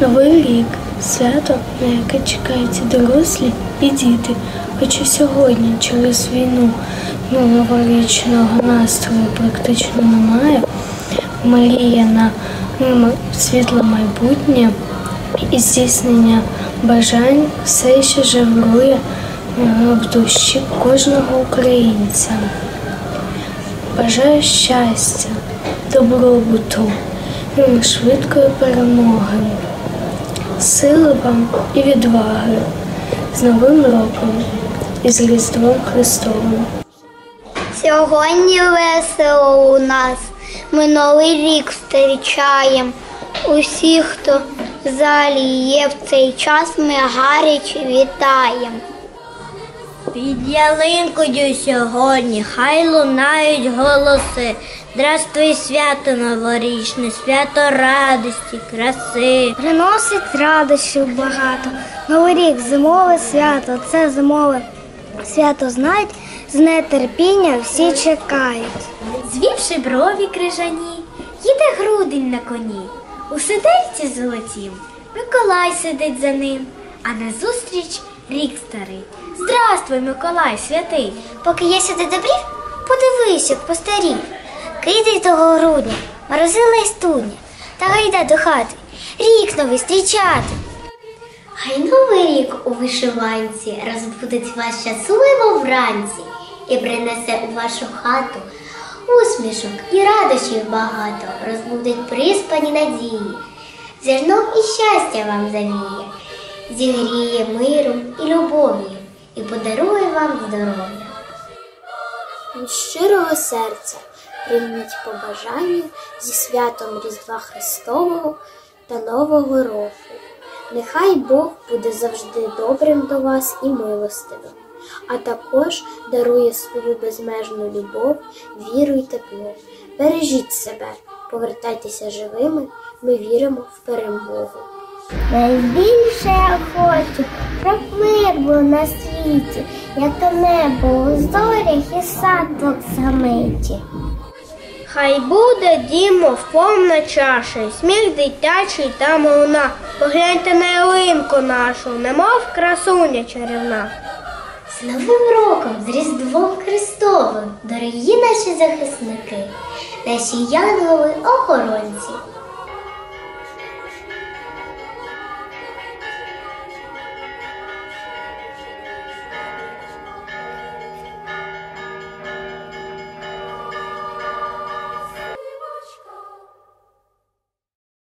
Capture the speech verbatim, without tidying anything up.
Новий рік – свято, на яке чекають і дорослі, і діти. Хоча сьогодні через війну новорічного настрою практично немає, мрія на світле майбутнє і здійснення бажань все ще жеврує в душі кожного українця. Бажаю щастя, добробуту, швидкої перемоги, сили вам і відваги. З Новим роком і з Різдвом Христовим. Сьогодні весело у нас, ми Новий рік зустрічаємо. Усі, хто в залі є в цей час, ми гаряче вітаємо. Під ялинкою сьогодні хай лунають голоси. Здравствуй, свято новорічне, свято радості, краси. Приносить радощів багато. Новий рік – зимове свято, це зимове свято знають, з нетерпіння всі чекають. Звівши брові крижані, їде грудень на коні. У сидельці золотім Миколай сидить за ним, а назустріч рік старий. Здравствуй, Миколай святий. Поки я сюди добрів, подивись, як постарів. Кидай того грудня, морозила й студня, та гайда до хати, рік новий зустрічати. Хай новий рік у вишиванці розбудить вас щасливо вранці і принесе у вашу хату усмішок і радощів багато, розбудить приспані надії, зерном і щастя вам завіє, зігріє миром і любов'ю і подарує вам здоров'я. Від щирого серця прийміть побажання зі святом Різдва Христового та Нового року. Нехай Бог буде завжди добрим до вас і милостивим, а також дарує свою безмежну любов, віру й тепло. Бережіть себе, повертайтеся живими, ми віримо в перемогу. Найбільше я хочу, щоб мир був на світі, як небо у зорях і садок замиті. Хай буде дім повна чаша, сміх дитячий та мовна. Погляньте на ялинку нашу, немов красуня чарівна. З Новим роком, з Різдвом Христовим, дорогі наші захисники, наші янголи-охоронці.